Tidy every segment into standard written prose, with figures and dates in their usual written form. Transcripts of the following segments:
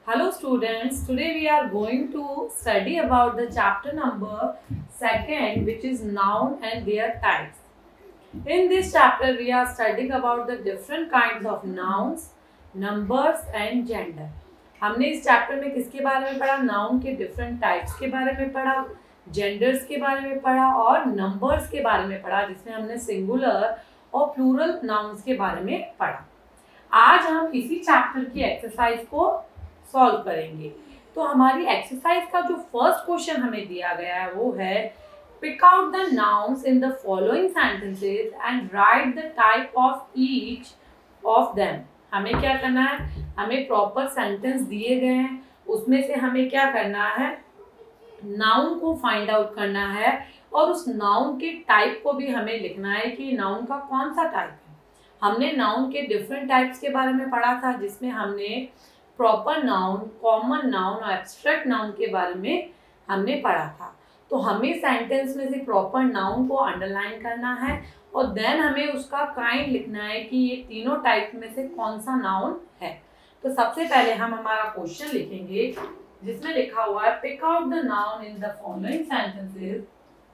Hello students, today we are going to study about the chapter number 2nd, which is noun and their types. In this chapter we are studying about the different kinds of nouns, numbers and gender. हमने इस chapter में किसके बारे में पढ़ा? Noun के different types के बारे में पढ़ा, जेंडर्स के बारे में पढ़ा और नंबर्स के बारे में पढ़ा, जिसमें हमने सिंगुलर और प्लूरल नाउन्स के बारे में पढ़ा। आज हम इसी चैप्टर की एक्सरसाइज को सॉल्व करेंगे। तो हमारी एक्सरसाइज का जो फर्स्ट क्वेश्चन हमें दिया गया है वो है pick out the nouns in the following sentences and write the type of each of them. हमें क्या करना है? हमें प्रॉपर सेंटेंस दिए गए हैं, उसमें से हमें क्या करना है? नाउन को फाइंड आउट करना है और उस नाउन के टाइप को भी हमें लिखना है कि नाउन का कौन सा टाइप है। हमने नाउन के डिफरेंट टाइप्स के बारे में पढ़ा था, जिसमें हमने प्रॉपर नाउन, कॉमन नाउन और एब्स्ट्रैक्ट नाउन के बारे में हमने पढ़ा था। तो हमें सेंटेंस में से प्रॉपर नाउन को अंडरलाइन करना है और देन हमें उसका काइंड लिखना है कि ये तीनों टाइप में से कौन सा नाउन है। तो सबसे पहले हम हमारा क्वेश्चन लिखेंगे जिसमें लिखा हुआ है pick out the noun in the following sentences.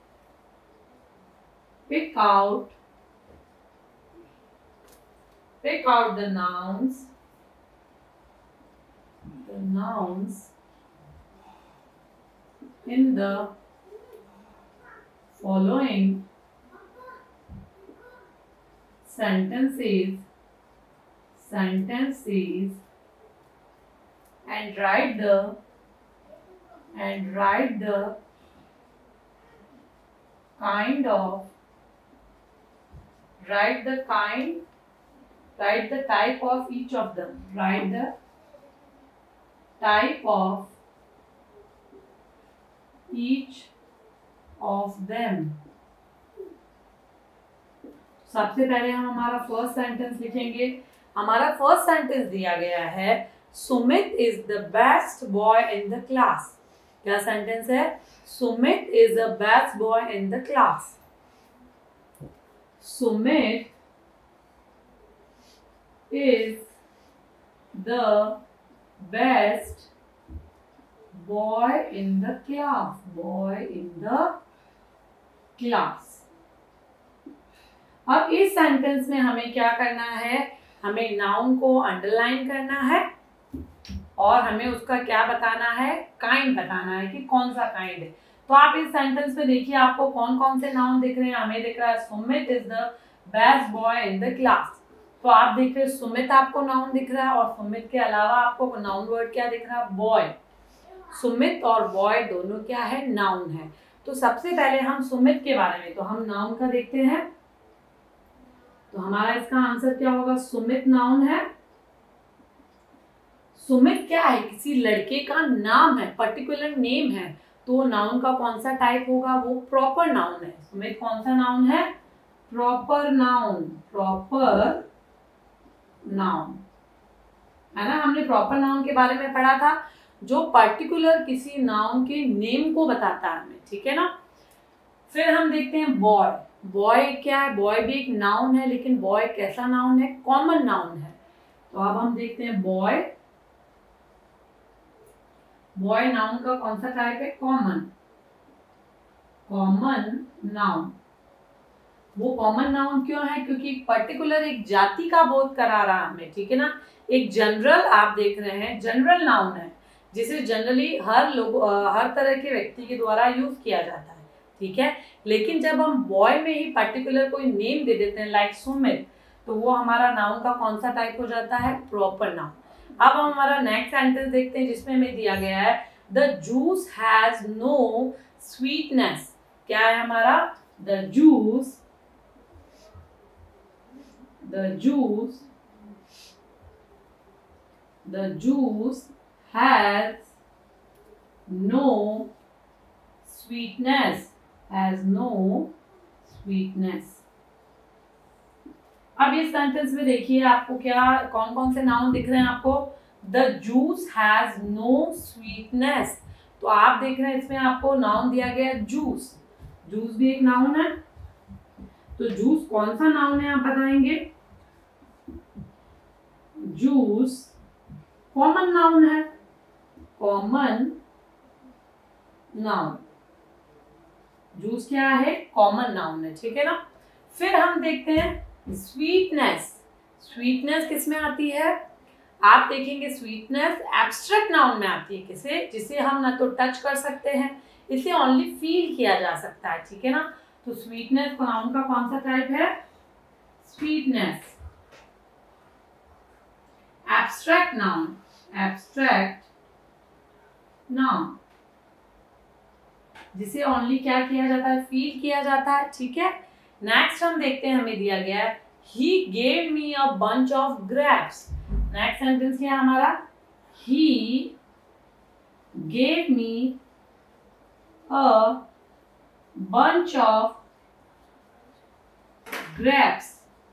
Pick out the nouns in the following sentences and write the kind of write the type of each of them. Write the type of each of them. सबसे पहले हम हमारा first sentence लिखेंगे। हमारा first sentence दिया गया है Sumit is the best boy in the class. क्या सेंटेंस है? Sumit is the best boy in the class. Sumit is the best boy in the class। अब इस सेंटेंस में हमें क्या करना है? हमें नाउन को अंडरलाइन करना है और हमें उसका क्या बताना है? काइंड बताना है कि कौन सा काइंड है। तो आप इस सेंटेंस में देखिए आपको कौन कौन से नाउन दिख रहे हैं। हमें दिख रहा है Sumit is the best boy in the class. तो आप देख रहे हैं सुमित आपको नाउन दिख रहा है और सुमित के अलावा आपको नाउन वर्ड क्या दिख रहा है? बॉय। सुमित और बॉय दोनों क्या है? नाउन है। तो सबसे पहले हम सुमित के बारे में, तो हम नाउन का देखते हैं। तो हमारा इसका आंसर क्या होगा? सुमित नाउन है। सुमित क्या है? किसी लड़के का नाम है, पर्टिकुलर नेम है। तो नाउन का कौन सा टाइप होगा? वो प्रॉपर नाउन है। सुमित कौन सा नाउन है? प्रॉपर नाउन है ना। हमने प्रॉपर नाउन के बारे में पढ़ा था, जो पर्टिकुलर किसी नाउन के नेम को बताता है हमें, ठीक है ना। फिर हम देखते हैं बॉय। बॉय क्या है? बॉय भी एक नाउन है, लेकिन बॉय कैसा नाउन है? कॉमन नाउन है। तो अब हम देखते हैं बॉय नाउन का कौन सा टाइप है? Common noun. वो कॉमन नाउन क्यों है? क्योंकि पर्टिकुलर एक जाति का बोध करा रहा हमें, ठीक है ना। एक जनरल, आप देख रहे हैं, जनरल नाउन है जिसे जनरली हर तरह के व्यक्ति के द्वारा यूज किया जाता है, ठीक है। लेकिन जब हम बॉय में ही पर्टिकुलर कोई नेम दे देते हैं लाइक सुमित, तो वो हमारा नाउन का कौन सा टाइप हो जाता है? Proper noun. अब हम हमारा नेक्स्ट सेंटेंस देखते हैं जिसमें हमें दिया गया है the juice has no sweetness. क्या है हमारा? The juice has no sweetness। अब इस सेंटेंस में देखिए आपको क्या कौन कौन से नाउन दिख रहे हैं आपको? The juice has no sweetness. तो आप देख रहे हैं इसमें आपको नाउन दिया गया जूस। जूस भी एक नाउन है। तो जूस कौन सा नाउन है आप बताएंगे? जूस कॉमन नाउन है। Common noun. जूस क्या है? कॉमन नाउन है, ठीक है ना। फिर हम देखते हैं स्वीटनेस। स्वीटनेस किस में आती है? आप देखेंगे स्वीटनेस एब्स्ट्रैक्ट नाउन में आती है। किसे? जिसे हम ना तो टच कर सकते हैं, इसे ओनली फील किया जा सकता है, ठीक है ना। तो स्वीटनेस नाउन का कौन सा टाइप है? Sweetness. Abstract noun, abstract noun, जिसे ओनली क्या किया जाता है? फील किया जाता है, ठीक है। नेक्स्ट हम देखते हैं, हमें दिया गया है he gave me a bunch of grapes। Next sentence क्या है हमारा? he gave me a bunch of grapes।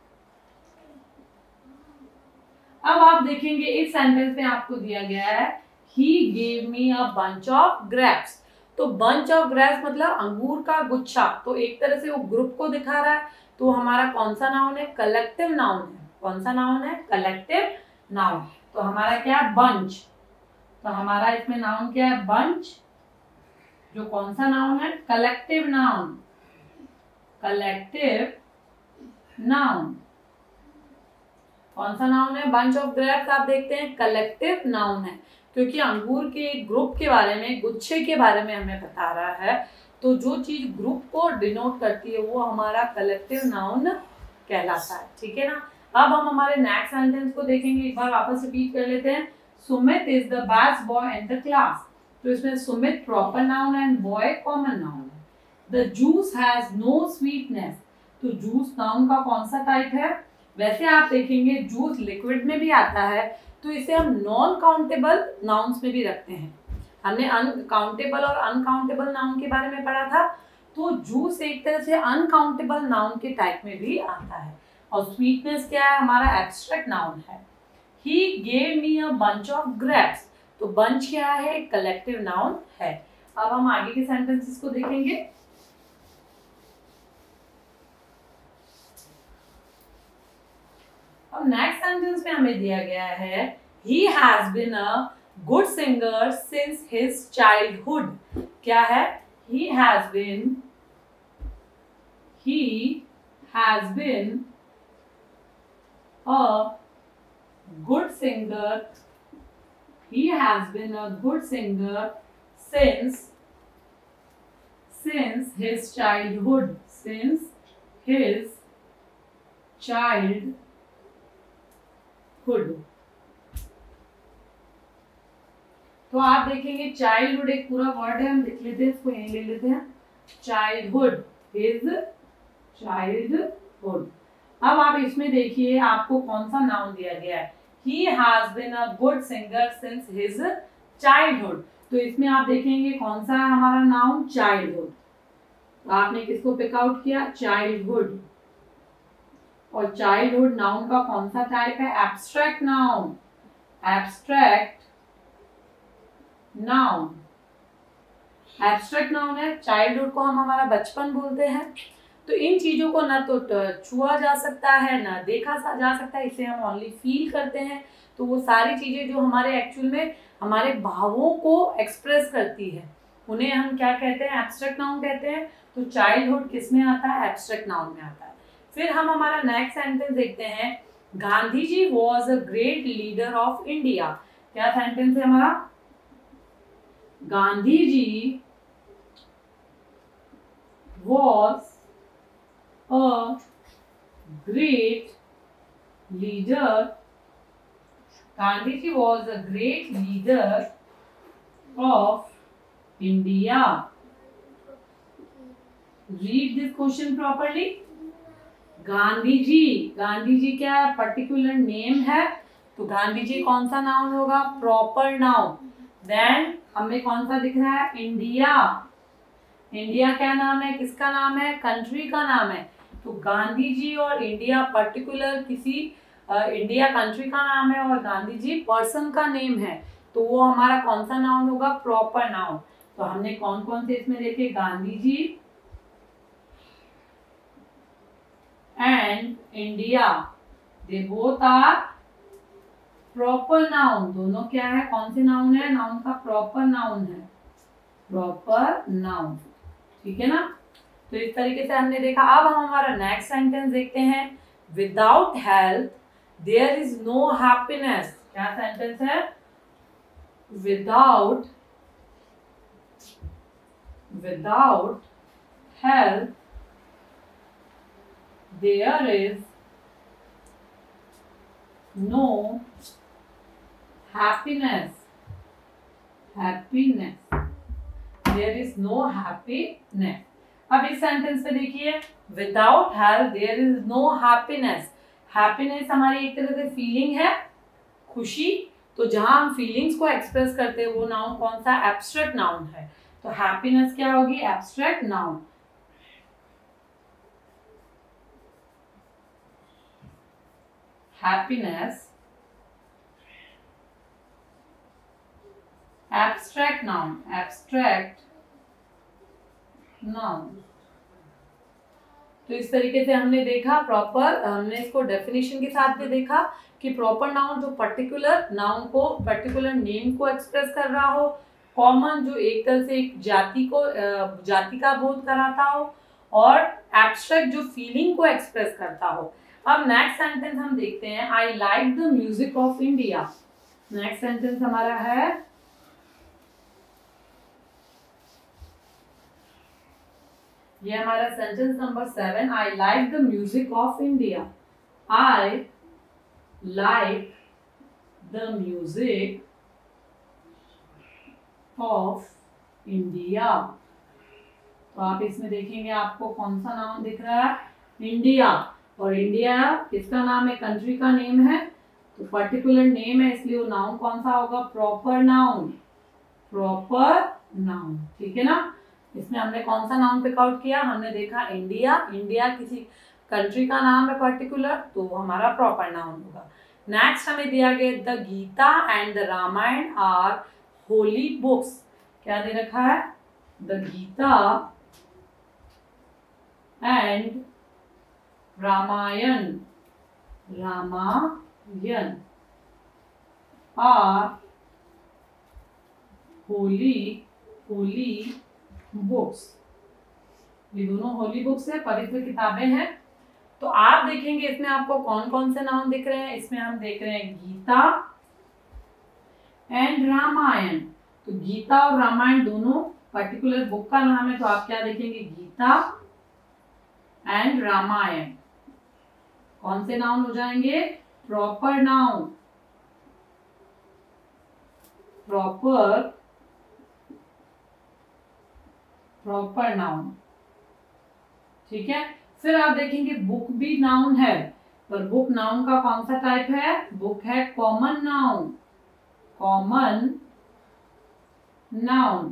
अब आप देखेंगे इस सेंटेंस में आपको दिया गया है he gave me a bunch of grapes। तो bunch of grapes मतलब अंगूर का गुच्छा, तो एक तरह से वो ग्रुप को दिखा रहा है। तो हमारा कौन सा नाउन है? कलेक्टिव नाउन है। कौन सा नाउन है? Collective noun. तो हमारा क्या है? बंच। तो हमारा इसमें नाउन क्या है? बंच। जो कौन सा नाउन है? Collective noun. कलेक्टिव नाउन कौन सा नाउन है? Bunch of grapes. आप देखते हैं कलेक्टिव नाउन है, क्योंकि अंगूर के ग्रुप के बारे में, गुच्छे के बारे में हमें बता रहा है। तो जो चीज ग्रुप को डिनोट करती है वो हमारा कलेक्टिव नाउन कहलाता है, ठीक है ना। अब हम हमारे नेक्स्ट सेंटेंस को देखेंगे, एक बार वापस रिपीट कर लेते हैं। Sumit is the best boy in the class. तो इसमें Sumit proper noun and boy common noun है। The juice has no sweetness. तो जूस नाउन का कौन सा टाइप है? वैसे आप देखेंगे जूस लिक्विड में भी आता है, तो इसे हम नॉन काउंटेबल नाउन्स में भी रखते हैं। हमने अनकाउंटेबल और अनकाउंटेबल नाउन के बारे में पढ़ा था। तो जूस एक तरह से अनकाउंटेबल नाउन के टाइप में भी आता है। और स्वीटनेस क्या है? हमारा एब्स्ट्रैक्ट नाउन है। He gave me a bunch of grapes। तो बंच क्या है? कलेक्टिव नाउन है। अब हम आगे के सेंटेंसेस को देखेंगे। अब नेक्स्ट सेंटेंस में हमें दिया गया है he has been a good singer since his childhood। क्या है? he has been a good singer। he has been a good singer since his childhood। since his childhood। तो आप देखेंगे चाइल्डहुड एक पूरा वर्ड है, हम लिख लेते हैं, इसको यहीं ले लेते हैं। Childhood is childhood. अब आप इसमें देखिए आपको कौन सा नाउन दिया गया है। He has been a good singer since his childhood। तो इसमें आप देखेंगे कौन सा है हमारा नाउन? चाइल्डहुड। तो आपने किसको पिक आउट किया? चाइल्डहुड। और चाइल्डहुड नाउन का कौन सा टाइप है? Abstract noun. Abstract noun. Abstract noun है। चाइल्डहुड को हम हमारा बचपन बोलते हैं। तो इन चीजों को ना तो छुआ जा सकता है, ना देखा जा सकता है, इसे हम ओनली फील करते हैं। तो वो सारी चीजें जो हमारे एक्चुअल में हमारे भावों को एक्सप्रेस करती है, उन्हें हम क्या कहते हैं? एब्स्ट्रैक्ट नाउन कहते हैं। तो चाइल्डहुड किस में आता है? एब्स्ट्रैक्ट नाउन में आता है। फिर हम हमारा नेक्स्ट सेंटेंस देखते हैं। Gandhi ji was a great leader of India. क्या सेंटेंस है हमारा? Gandhi ji was a great leader. Gandhi ji was a great leader of India. Read this question properly. Gandhi ji क्या है? पर्टिकुलर नेम है। तो गांधी जी कौन सा नाउन होगा? Proper noun. देन हमें कौन सा दिख रहा है? इंडिया। इंडिया क्या नाम है? किसका नाम है? कंट्री का नाम है। तो गांधी जी और इंडिया पर्टिकुलर किसी इंडिया कंट्री का नाम है, और गांधी जी पर्सन का नेम है। तो वो हमारा कौन सा नाउन होगा? Proper noun. तो हमने कौन कौन से इसमें देखे? Gandhi ji and India, they both are proper noun, दोनों क्या है, कौन से नाउन है, नाउन का प्रॉपर नाउन है, प्रॉपर नाउन, ठीक है ना। तो इस तरीके से हमने देखा। अब हम हमारा नेक्स्ट सेंटेंस देखते हैं। Without health there is no happiness. क्या सेंटेंस है, without health there is no happiness, there is no happiness. अब इस सेंटेंस पे देखिए, without health there is no happiness. Happiness हमारी एक तरह से फीलिंग है, खुशी। तो जहां हम फीलिंग्स को एक्सप्रेस करते हैं वो नाउन कौन सा, एब्स्ट्रैक्ट नाउन है। तो हैप्पीनेस क्या होगी, abstract noun. Happiness abstract noun, abstract noun. तो इस तरीके से हमने देखा प्रॉपर, हमने इसको डेफिनेशन के साथ भी देखा कि प्रॉपर नाउन जो पर्टिकुलर नाउन को, पर्टिकुलर नेम को एक्सप्रेस कर रहा हो, कॉमन जो एक तरह से एक जाति का बोध कराता हो, और एब्स्ट्रैक्ट जो फीलिंग को एक्सप्रेस करता हो। अब नेक्स्ट सेंटेंस हम देखते हैं, I like the music of India. Next sentence हमारा है, ये हमारा sentence number 7, I like the music of India. I like the music of India. तो आप इसमें देखेंगे आपको कौन सा नाम दिख रहा है, इंडिया। और इंडिया किसका नाम है, कंट्री का नेम है। तो पर्टिकुलर नेम है इसलिए वो नाउन कौन सा होगा, प्रॉपर नाउन, प्रॉपर नाउन, ठीक है ना। इसमें हमने कौन सा नाउन पिक आउट किया, हमने देखा इंडिया। इंडिया किसी कंट्री का नाम है पर्टिकुलर, तो हमारा प्रॉपर नाउन होगा। नेक्स्ट हमें दिया गया, the Gita and the Ramayana are holy books. क्या दे रखा है, the Gita and Ramayana, Ramayana are holy books. ये दोनों होली बुक्स है, पवित्र किताबें हैं। तो आप देखेंगे इसमें आपको कौन कौन से नाम दिख रहे हैं। इसमें हम देख रहे हैं गीता एंड रामायण। तो गीता और रामायण दोनों पर्टिकुलर बुक का नाम है, तो आप क्या देखेंगे, गीता एंड रामायण कौन से नाउन हो जाएंगे, प्रॉपर नाउन, प्रॉपर नाउन, ठीक है। फिर आप देखेंगे बुक भी नाउन है, पर बुक नाउन का कौन सा टाइप है, बुक है कॉमन नाउन, कॉमन नाउन,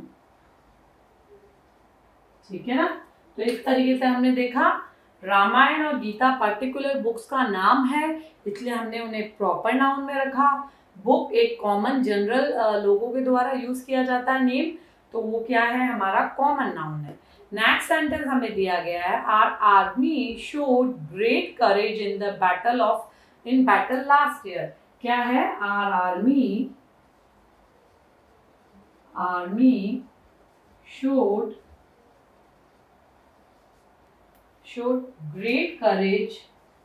ठीक है ना। तो इस तरीके से हमने देखा रामायण और गीता पर्टिकुलर बुक्स का नाम है, इसलिए हमने उन्हें प्रॉपर नाउन में रखा। बुक एक कॉमन जनरल लोगों के द्वारा यूज किया जाता है नेम, तो वो क्या है, हमारा कॉमन नाउन है। नेक्स्ट सेंटेंस हमें दिया गया है, our army showed great courage in battle last year. क्या है, our army showed great courage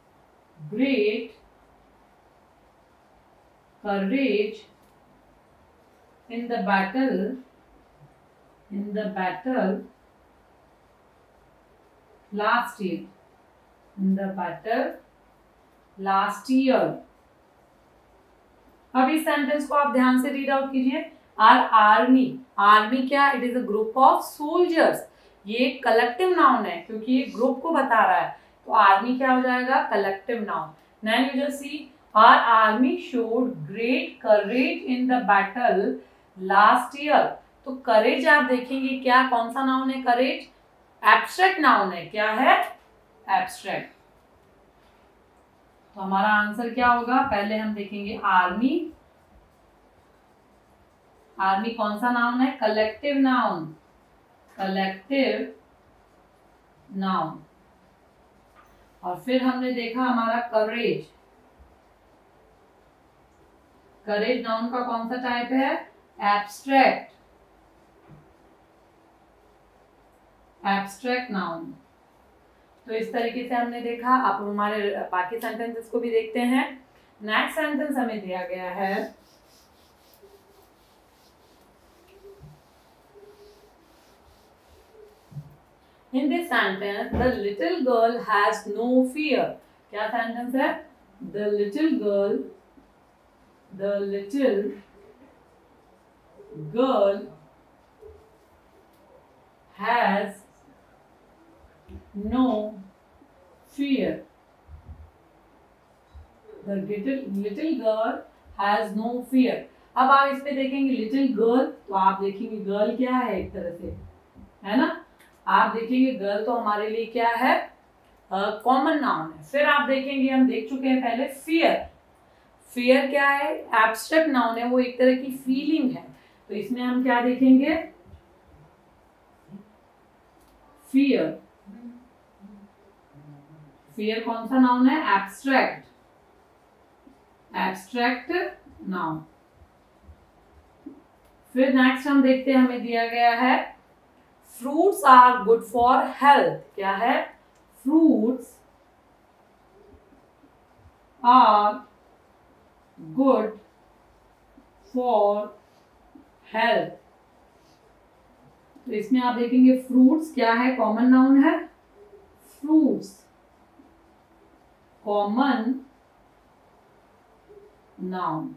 in the battle last year, अब इस सेंटेंस को आप ध्यान से रीड आउट कीजिए। आर आर्मी क्या, it is a group of soldiers. ये कलेक्टिव नाउन है क्योंकि ये ग्रुप को बता रहा है, तो आर्मी क्या हो जाएगा, collective noun. Then you just see, our army showed great courage in the battle last year. तो करेज आप देखेंगे क्या, कौन सा नाउन है, करेज एब्स्ट्रैक्ट नाउन है। क्या है, एब्स्ट्रैक्ट। तो हमारा आंसर क्या होगा, पहले हम देखेंगे आर्मी कौन सा नाउन है, कलेक्टिव नाउन, और फिर हमने देखा हमारा करेज करेज नाउन का कौन सा टाइप है? Abstract, abstract noun. तो इस तरीके से हमने देखा। अब हमारे बाकी सेंटेंसेस को भी देखते हैं। नेक्स्ट सेंटेंस हमें दिया गया है, in this sentence the little girl has no fear। क्या सेंटेंस है? the little girl has no fear। the little girl has no fear। अब आप इस पे देखेंगे लिटिल गर्ल, तो आप देखेंगे गर्ल क्या है, एक तरह से, है ना। आप देखेंगे गर्ल तो हमारे लिए क्या है? कॉमन नाउन है। फिर आप देखेंगे, हम देख चुके हैं पहले, फियर। फियर क्या है? एब्स्ट्रैक्ट नाउन है, वो एक तरह की फीलिंग है। तो इसमें हम क्या देखेंगे? फियर। फियर कौन सा नाउन है? Abstract, abstract noun. फिर नेक्स्ट हम देखते हैं, हमें दिया गया है fruits are good for health. क्या है? Fruits are good for health. तो इसमें आप देखेंगे फ्रूट्स क्या है? कॉमन नाउन है। Fruits common noun.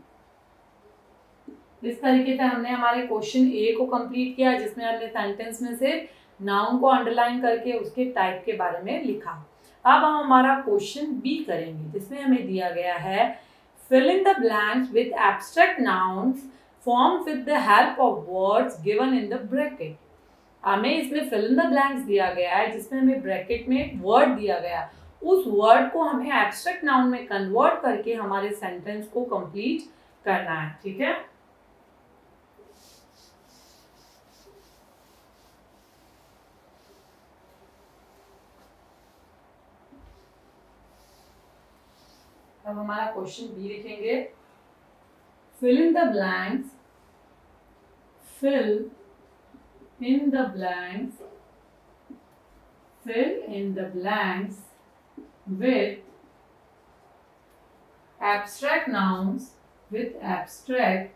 इस तरीके से हमने हमारे क्वेश्चन ए को कंप्लीट किया, जिसमें हमने सेंटेंस में से नाउन को अंडरलाइन करके उसके टाइप के बारे में लिखा। अब हम हमारा क्वेश्चन बी करेंगे, जिसमें हमें दिया गया है fill in the blanks with abstract nouns form with the help of words given in the bracket. हमें इसमें फिल इन द ब्लैंक्स दिया गया है, जिसमें हमें ब्रैकेट में वर्ड दिया गया, उस वर्ड को हमें एब्स्ट्रैक्ट नाउन में कन्वर्ट करके हमारे सेंटेंस को कंप्लीट करना है। ठीक है, अब हमारा क्वेश्चन बी लिखेंगे। Fill in the blanks, fill in the blanks, fill in the blanks with abstract nouns, with abstract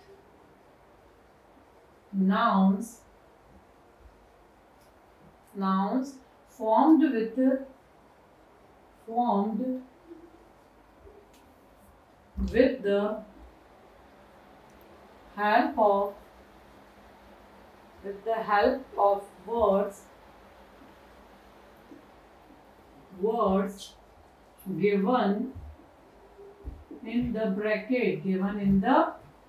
nouns, nouns formed with the help of words given in the bracket, given in the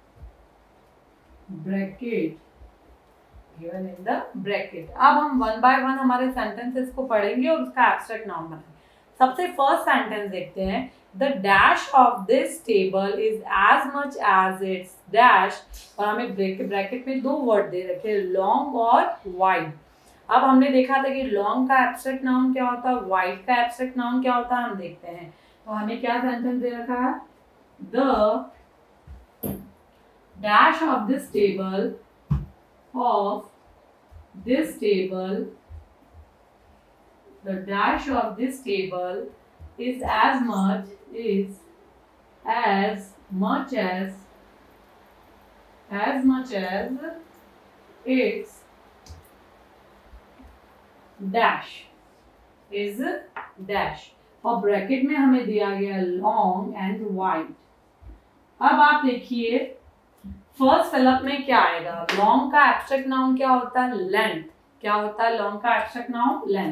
bracket। अब हम one by one हमारे sentences को पढ़ेंगे और उसका abstract noun बनाएंगे। सबसे first sentence देखते हैं। The dash of this table is as much as its dash, और हमें ब्रैकेट में दो वर्ड दे रखे, लॉन्ग और वाइड। अब हमने देखा था कि लॉन्ग का एब्स्ट्रैक्ट नाउन क्या होता है, वाइड का एब्स्ट्रैक्ट नाउन क्या होता है, हम देखते हैं। तो हमें क्या सेंटेंस दे रखा है? The dash of this table, the dash of this table is as much as its dash is dash, और ब्रैकेट में हमें दिया गया लॉन्ग एंड वाइड। अब आप देखिए फर्स्ट फिलअप में क्या आएगा। लॉन्ग का एब्स्ट्रैक्ट नाउन क्या होता है? लेंथ। क्या होता है लॉन्ग का एब्स्ट्रैक्ट नाउन? लेंथ।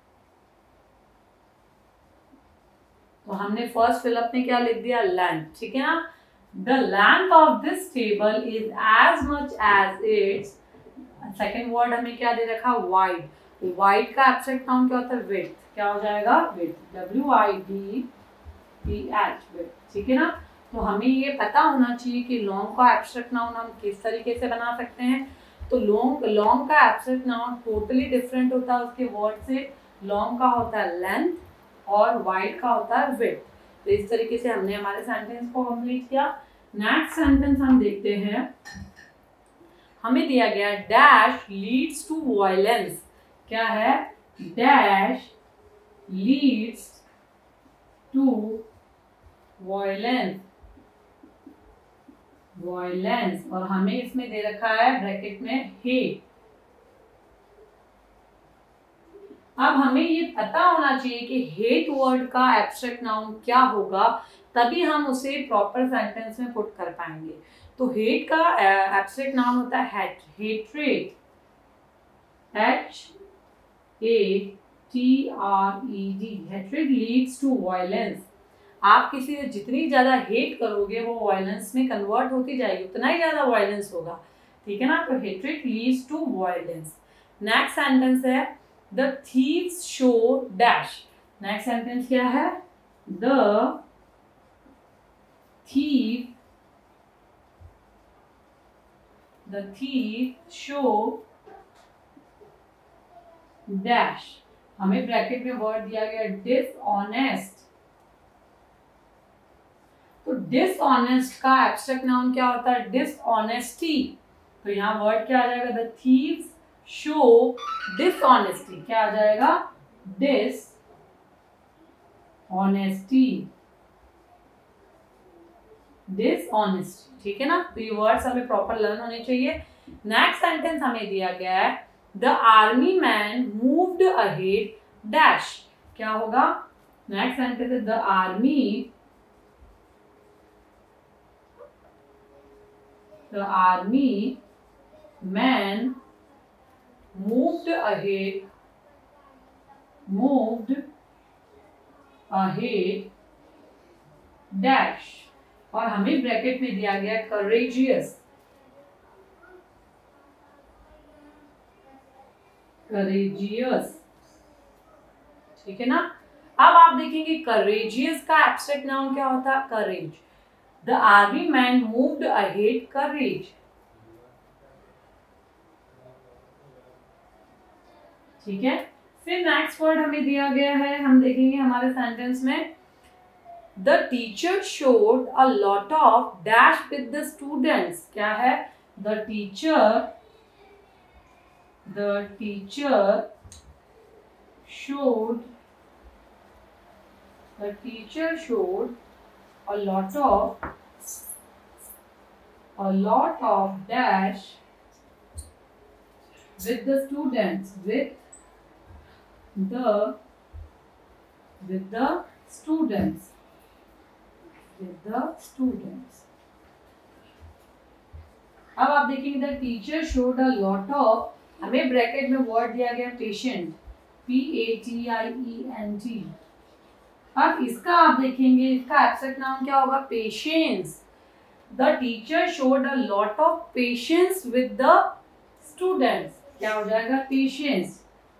तो हमने फर्स्ट फिलअप में क्या लिख दिया? लेंथ। ठीक है ना। The length of this table is as much as its, second word हमें क्या दे रखा? वाइड। वाइड का एब्स्ट्रैक्ट नाउन क्या होता है? विड्थ। क्या हो जाएगा? Width, WIDTH, width. ठीक है ना। तो हमें ये पता होना चाहिए कि लॉन्ग का एब्स्ट्रैक्ट नाउन हम किस तरीके से बना सकते हैं। तो लॉन्ग का एब्स्ट्रैक्ट नाउन टोटली डिफरेंट होता है उसके वर्ड से। लॉन्ग का होता है लेंथ और वाइड का होता है विड्थ। तो इस तरीके से हमने हमारे सेंटेंस को कंप्लीट किया। नेक्स्ट सेंटेंस हम देखते हैं, हमें दिया गया डैश लीड्स टू वायलेंस। क्या है? Dash leads to violence, violence, और हमें इसमें दे रखा है ब्रैकेट में हेट। अब हमें ये पता होना चाहिए कि हेट वर्ड का एब्स्ट्रैक्ट नाउन क्या होगा, तभी हम उसे प्रॉपर सेंटेंस में पुट कर पाएंगे। तो हेट का एब्स्ट्रैक्ट नाउन होता है hatred, HATRED। Hatred leads to violence. आप किसी से जितनी ज्यादा हेट करोगे वो वायलेंस में कन्वर्ट होती जाएगी, उतना ही ज्यादा वायलेंस होगा। ठीक है ना? तो hatred leads to violence. Next sentence है the thieves show dash. Next sentence क्या है? The thief show dash. हमें ब्रैकेट में वर्ड दिया गया डिसऑनेस्ट। तो डिसऑनेस्ट का एब्स्ट्रैक्ट नाउन क्या होता है? डिसऑनेस्टी। तो यहाँ वर्ड क्या आ जाएगा? The thieves show dishonesty. क्या आ जाएगा? Dishonesty, dishonesty. ठीक है ना? तो ये वर्ड्स हमें प्रॉपर लर्न होने चाहिए। नेक्स्ट सेंटेंस हमें दिया गया है the army man moved ahead dash. क्या होगा? नेक्स्ट सेंटेंस है the army man moved ahead dash, और हमें ब्रैकेट में दिया गया courageous, ठीक है ना? अब आप देखेंगे courageous का एब्स्ट्रैक्ट नाउन क्या होता है? Courage. The army man moved ahead courage. ठीक है? फिर नेक्स्ट वर्ड हमें दिया गया है, हम देखेंगे हमारे सेंटेंस में the teacher showed a lot of dash with the students. क्या है? The teacher showed a lot of dash with the students, अब आप देखेंगे the teacher showed a lot of, हमें ब्रैकेट में वर्ड दिया गया पेशेंट, PATIENT। अब इसका आप देखेंगे इसका एब्स्ट्रैक्ट नाउन क्या होगा? Patience. The teacher showed a lot of patience with the students. क्या हो जाएगा? Patience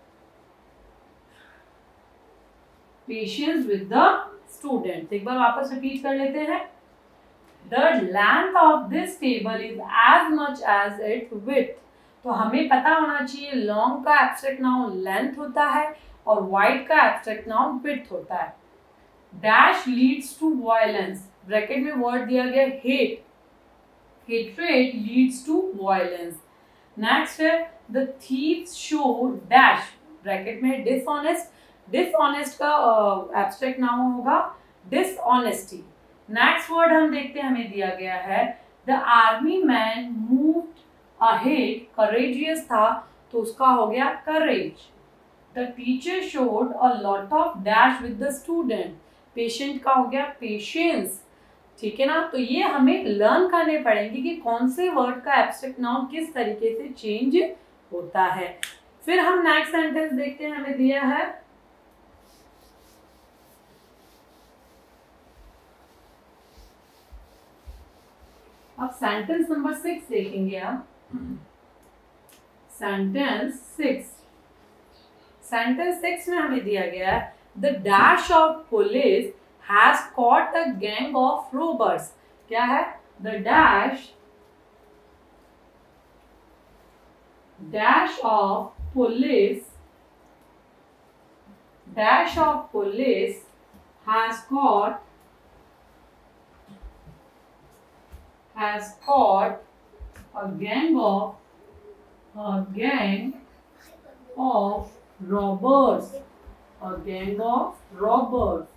with the students. एक बार वापस रिपीट कर लेते हैं। The length of this table is as much as its width। तो हमें पता होना चाहिए लॉन्ग का एब्स्ट्रैक्ट नाउन लेंथ होता है और वाइड का एब्स्ट्रैक्ट नाउन विड्थ होता है। Dash leads to violence, bracket में वर्ड दिया गया hate, hatred leads to violence. Next है the thieves show dash, bracket में डिसऑनेस्ट, डिसऑनेस्ट का एब्स्ट्रैक्ट नाउन होगा डिसऑनेस्टी। नेक्स्ट वर्ड हम देखते हैं, हमें दिया गया है the army man moved ahead, courageous था तो उसका हो गया courage. The teacher showed a lot of dash with the student, patient का हो गया पेशेंस। ठीक है ना? तो ये हमें लर्न करने पड़ेंगे कि कौन से वर्ड का एब्स्ट्रैक्ट नाउन किस तरीके से चेंज होता है। फिर हम नेक्स्ट सेंटेंस देखते हैं, हमें दिया है अब सेंटेंस नंबर 6 देखेंगे आप। सेंटेंस 6 में हमें दिया गया है the dash of police has caught a gang of robbers. क्या है? The dash of police has caught has caught a gang of robbers. A gang of robbers.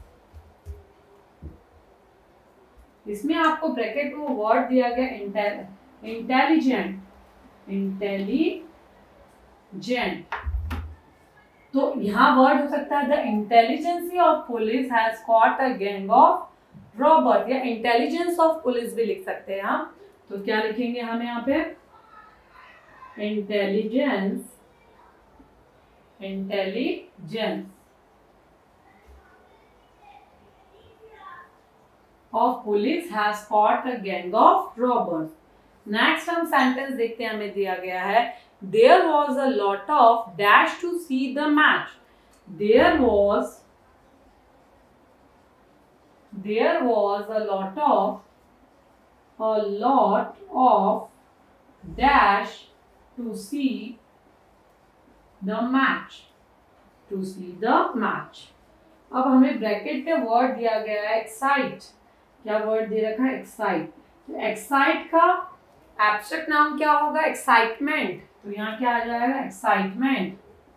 इसमें आपको ब्रैकेट में वर्ड दिया गया इंटेलिजेंट। तो यहाँ वर्ड हो सकता है the intelligency of police has caught a gang of robbers, या इंटेलिजेंस ऑफ पुलिस भी लिख सकते हैं हम। तो क्या लिखेंगे हम यहाँ पे? Intelligence of police has caught a gang of robbers. Next हम सेंटेंस देखते हैं, हमें दिया गया है there was a lot of dash to see the match. There was a lot of dash to see the match. अब हमें bracket पे वर्ड दिया गया है एक्साइट। क्या वर्ड दे रखा है? एक्साइट। तो एक्साइट का एब्स्ट्रैक्ट नाम क्या होगा? एक्साइटमेंट। तो यहाँ क्या आ जाएगा? एक्साइटमेंट।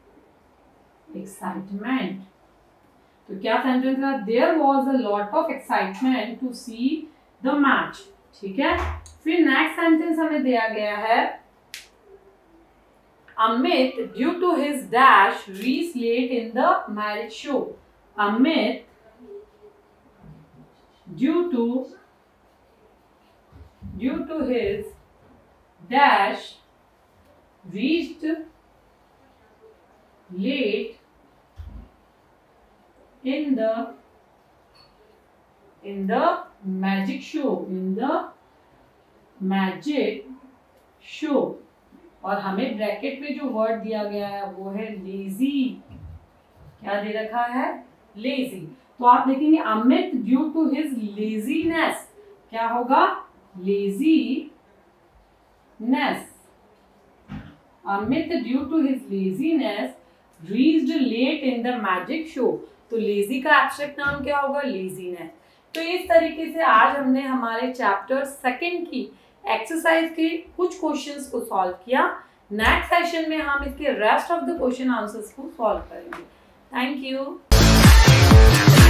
तो क्या सेंटेंस था? There was a lot of excitement to see the match. ठीक है, फिर नेक्स्ट सेंटेंस हमें दिया गया है Amit, due to his dash, reached late in the marriage show. Amit, due to his dash, reached late in the magic show. और हमें bracket में जो वर्ड दिया गया है वो है लेजी। क्या दे रखा है? लेजी। तो आप देखेंगे Amit due to his laziness, क्या होगा? Laziness. Amit due to his laziness reached late in the magic show. तो लेजी का एब्स्ट्रैक्ट नाम क्या होगा? लेजीनेस। तो इस तरीके से आज हमने हमारे चैप्टर 2 की एक्सरसाइज के कुछ क्वेश्चंस को सॉल्व किया। नेक्स्ट सेशन में हम इसके rest of the question answers को सॉल्व करेंगे। Thank you.